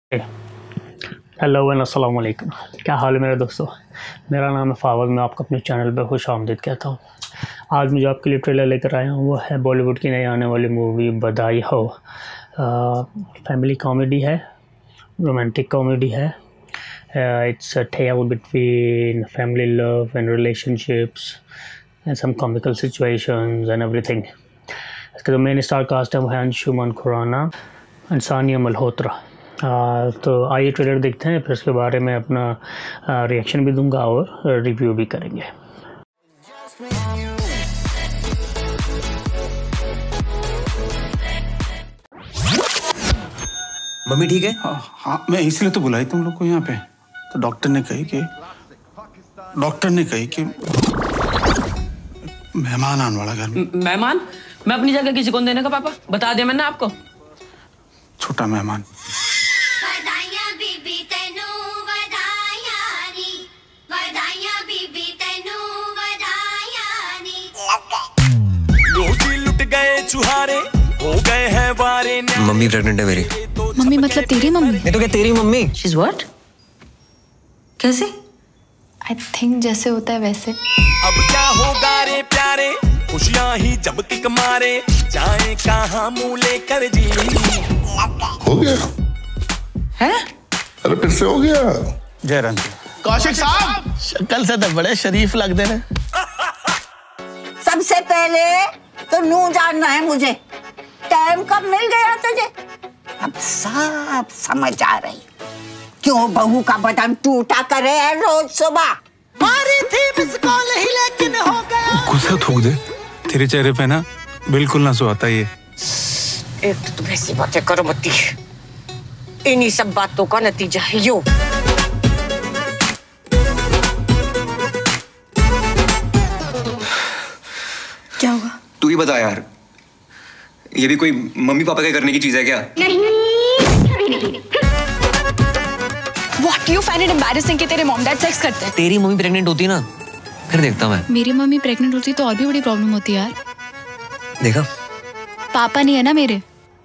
Hello and अस्सलाम वालेकुम। क्या हाल है मेरे दोस्तों। मेरा नाम है फ़ावद। मैं आपको अपने चैनल पर खुश आमदीद कहता हूँ। आज मुझे आपके लिए ट्रेलर लेकर आया हूँ, वो है बॉलीवुड की नई आने वाली movie Badhaai Ho. Family comedy है, रोमांटिक कॉमेडी है। It's a tale between family love and relationships and some comical situations and everything. इसका जो मेन स्टार कास्ट है वो है अंशुमन खुराना एंड सानिया मल्होत्रा। तो आइए ट्रेलर देखते हैं, फिर उसके बारे में अपना रिएक्शन भी दूंगा और रिव्यू भी करेंगे। मम्मी ठीक है? हाँ, मैं इसलिए तो बुलाई तुम लोग को यहाँ पे। तो डॉक्टर ने कही कि मेहमान आने वाला घर में। मेहमान? मैं अपनी जगह किसी को देने का पापा बता दिया मैंने आपको। छोटा मेहमान। चुहारे हो गए हैं वारे। मम्मी प्रेग्नेंट है मेरी। मम्मी मतलब तेरी मम्मी? नहीं तो क्या तेरी मम्मी? She's what? कैसे? I think जैसे होता है वैसे। अब क्या होगा रे प्यारे, खुशियां ही जब तिक मारे, जाए कहाँ मुँह लेकर जी। हो गया है? अरे फिर से हो गया। जयराम कौशिक साहब, शक्ल से तो बड़े शरीफ लगते हैं। सबसे पहले तो नू जानना है मुझे, टाइम कब मिल गया तुझे? अब सब समझ आ रही क्यों बहू का बटन टूटा करे है रोज सुबह। मारी थी मिस कॉल ही लेकिन हो गया। गुस्सा थूक दे, तेरे चेहरे पे ना बिल्कुल ना सुहाता ये। एक तो तुम ऐसी बातें करो मती, इन्हीं सब बातों का नतीजा है यो। क्या होगा? तू ही बता यार, ये भी कोई मम्मी पापा के करने की चीज है क्या? What do you find it embarrassing कि तेरे मॉम डैड सेक्स करते हैं? तेरी मम्मी प्रेग्नेंट होती ना, फिर देखता मैं। मेरी मम्मी प्रेग्नेंट होती तो और भी बड़ी प्रॉब्लम होती यार। देखा? पापा नहीं है ना मेरे।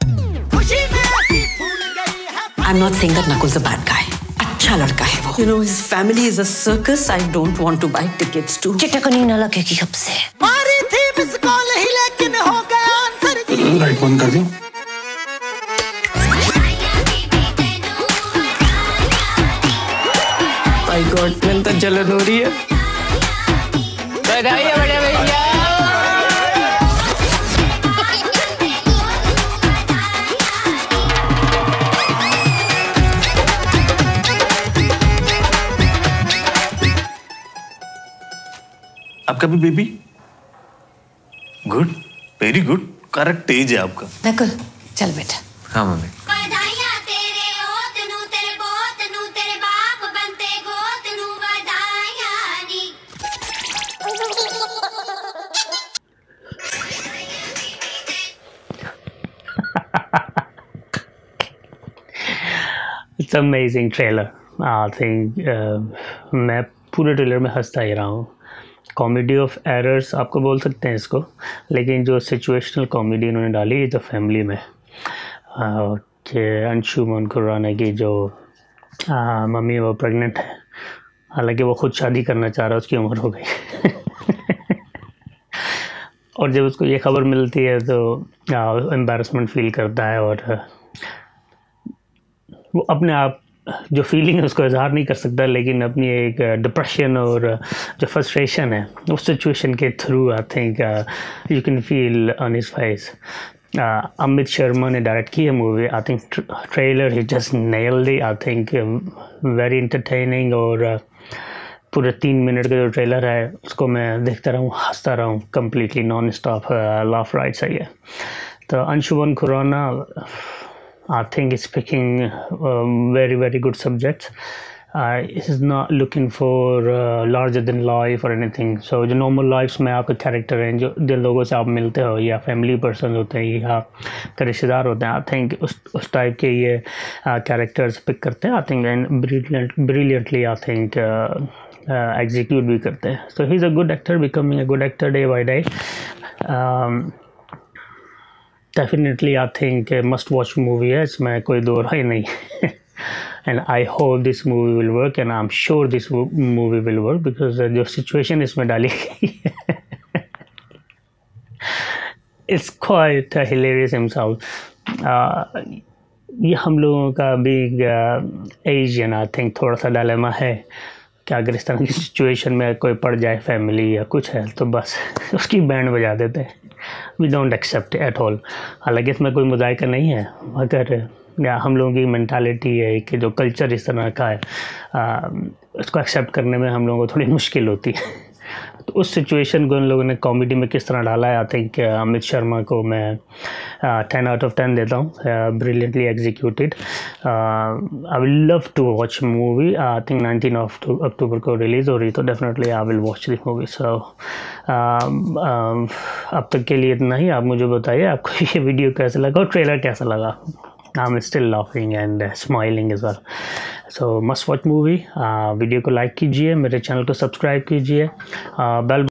I'm not saying that Nakul's a bad guy. अच्छा लड़का है वो। You know his family is a circus. I don't want to buy tickets to. चिटकनी न लगेगी अब से। मारी थी मिस कॉल ही लेकिन हो गया आंसर। लाइट बंद कर दो। My God, मैंने तो जलन हो रही है। बधाई हो बड़े भैया। आपका भी baby? Good, very good, correct age है आपका। नकुल, चल बेटा। हाँ mummy. It's amazing trailer. I think मैं पूरे ट्रेलर में हंसता ही रहा हूँ। कॉमेडी ऑफ एरर्स आपको बोल सकते हैं इसको, लेकिन जो सिचुएशनल कॉमेडी इन्होंने डाली है जो फैमिली में, कि अंशुमन खुराना की जो मम्मी वो प्रेग्नेंट है, हालांकि वो खुद शादी करना चाह रहा है, उसकी उम्र हो गई। और जब उसको ये खबर मिलती है तो एम्बैरसमेंट फील करता है और वो अपने आप जो फीलिंग है उसको इजहार नहीं कर सकता, लेकिन अपनी एक डिप्रेशन और जो फ्रस्ट्रेशन है उस सिचुएशन के through I think you can feel on his face. Amit Sharma ने डायरेक्ट की है मूवी। आई थिंक ट्रेलर ही just nailed it. I think very entertaining. और पूरे 3 मिनट का जो ट्रेलर है उसको मैं देखता रहूँ, हंसता रहूँ, completely non stop laugh right सही है। तो Anshuman Khurana I think is picking very good subjects. Is not looking for larger than life or anything. So जो normal lives में आपके कैरेक्टर हैं, जो जिन लोगों से आप मिलते हो या फैमिली पर्सन होते हैं या आपके रिश्तेदार होते हैं, आई थिंक उस टाइप के ये कैरेक्टर्स पिक करते हैं। I think and brilliantly I think execute भी करते हैं। So he is a good actor, becoming a good actor day by day. Definitely I think must watch movie है, इसमें कोई दो राय नहीं। and I hope this movie will work, and I'm sure this movie will work because जो situation इसमें डाली गई है it's quite hilarious himself. ये हम लोगों का बिग एशियन आई थिंक थोड़ा सा डायलेमा है कि अगर इस तरह की सिचुएशन में कोई पड़ जाए फैमिली या कुछ है तो बस उसकी बैंड बजा देते हैं. We don't accept at all. हालांकि इसमें कोई मुजाहिका नहीं है, मगर या हम लोगों की मेंटालिटी है कि जो कल्चर इस तरह का है उसको एक्सेप्ट करने में हम लोगों को थोड़ी मुश्किल होती है. तो उस सिचुएशन को उन लोगों ने कॉमेडी में किस तरह डाला है, आई थिंक अमित शर्मा को मैं 10 out of 10 देता हूँ. Brilliantly executed. I will love to watch movie. I think 19 October को रिलीज़ हो रही, तो definitely I will watch this movie. So अब तक के लिए इतना ही. आप मुझे बताइए आपको ये वीडियो कैसा लगा और ट्रेलर कैसा लगा. I'm still laughing and smiling as well. So must watch movie. Video को लाइक कीजिए, मेरे चैनल को सब्सक्राइब कीजिए, बेल